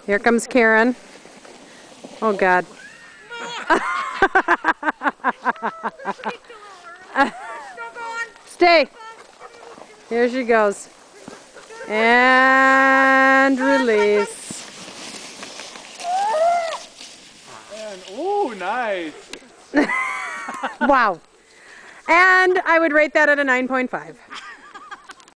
Here comes Karen. Oh, God. Stay. Here she goes. And release. And, ooh, nice. Wow. And I would rate that at a 9.5.